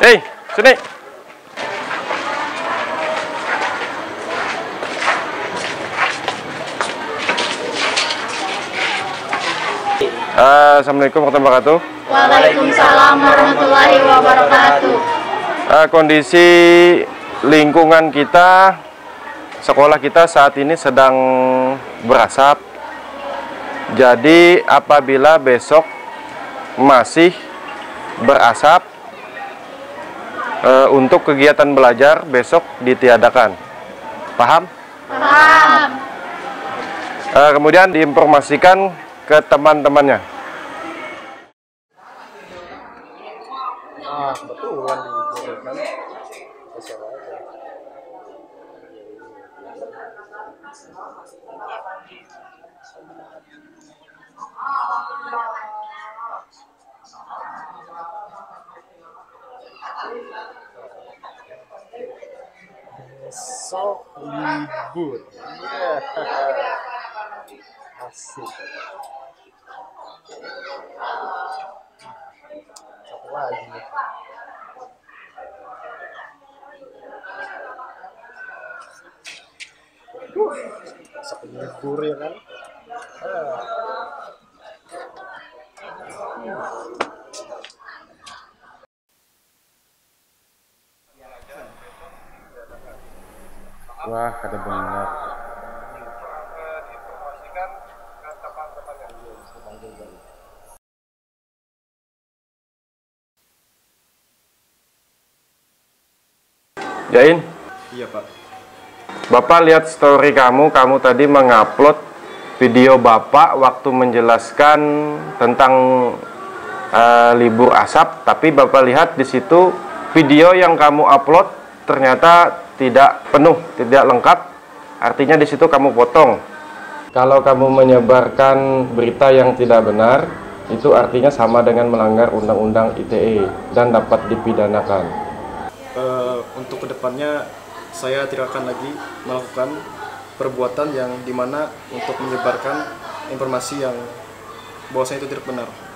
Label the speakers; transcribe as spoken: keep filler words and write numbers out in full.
Speaker 1: Hei, sini. Uh, Assalamualaikum warahmatullahi wabarakatuh.
Speaker 2: Waalaikumsalam warahmatullahi wabarakatuh.
Speaker 1: Uh, kondisi lingkungan kita, sekolah kita saat ini sedang berasap. Jadi apabila besok masih berasap, uh, untuk kegiatan belajar besok ditiadakan. Paham?
Speaker 2: Paham.
Speaker 1: Uh, kemudian diinformasikan ke teman-temannya.
Speaker 3: Ah, betulan di kan. Besok libur. Yeah. Asik. Satu lagi nih. Uh, besok libur ya kan? Ah.
Speaker 1: Wah, ada benar. Jain?
Speaker 3: Iya, Pak.
Speaker 1: Bapak lihat story kamu, kamu tadi mengupload video Bapak waktu menjelaskan tentang uh, libur asap, tapi Bapak lihat di situ video yang kamu upload ternyata tidak penuh, tidak lengkap. Artinya di situ kamu potong. Kalau kamu menyebarkan berita yang tidak benar, itu artinya sama dengan melanggar undang-undang I T E dan dapat dipidanakan.
Speaker 3: Uh, untuk kedepannya saya tidak akan lagi melakukan perbuatan yang dimana untuk menyebarkan informasi yang bahwasanya itu tidak benar.